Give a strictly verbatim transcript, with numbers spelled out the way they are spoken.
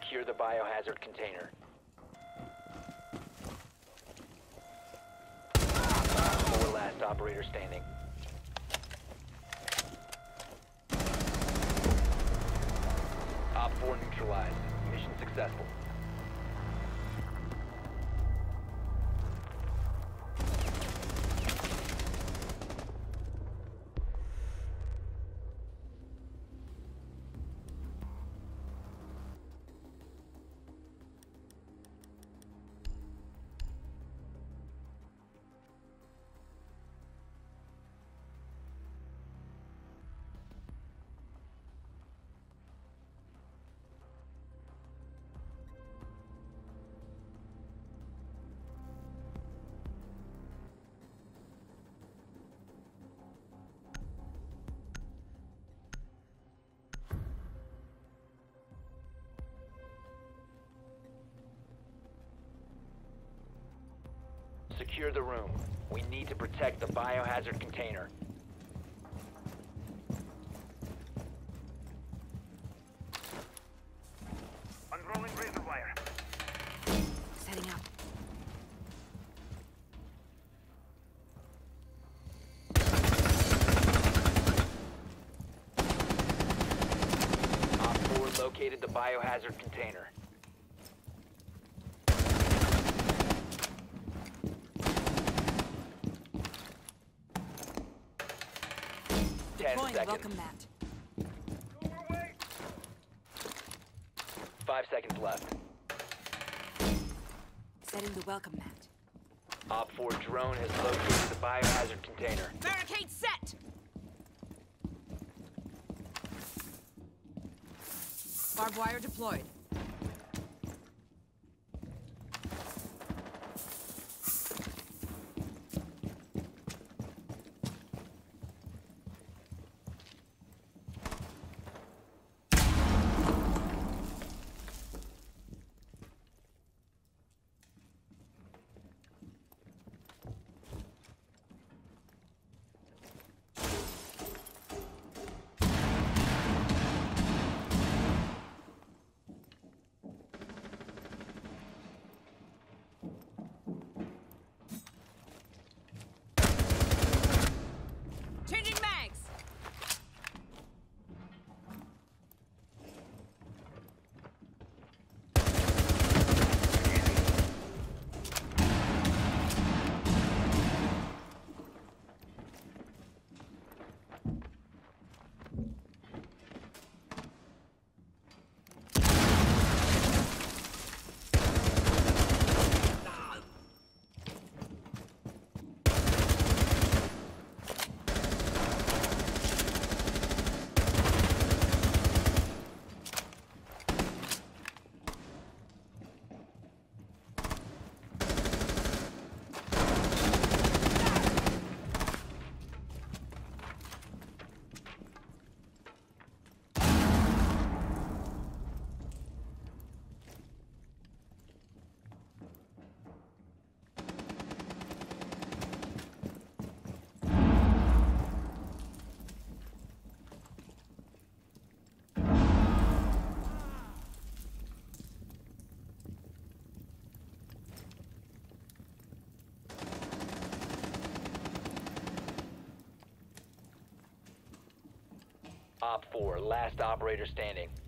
Secure the biohazard container. Four last operator standing. Op four neutralized. Mission successful. Secure the room. We need to protect the biohazard container. Unrolling razor wire. Setting up. Op four located the biohazard container. Ten Deploying seconds. welcome mat. Five seconds left. Setting the welcome mat. Op four drone has located the biohazard container. Barricade set! Barbed wire deployed. Changing mags! Op four, last operator standing.